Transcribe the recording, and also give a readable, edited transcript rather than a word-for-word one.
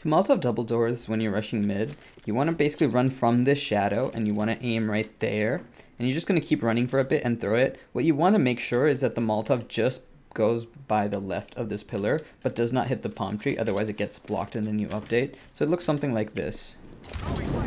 So Molotov Double Doors, when you're rushing mid, you want to basically run from this shadow and you want to aim right there. And you're just going to keep running for a bit and throw it. What you want to make sure is that the Molotov just goes by the left of this pillar, but does not hit the palm tree, otherwise it gets blocked in the new update. So it looks something like this.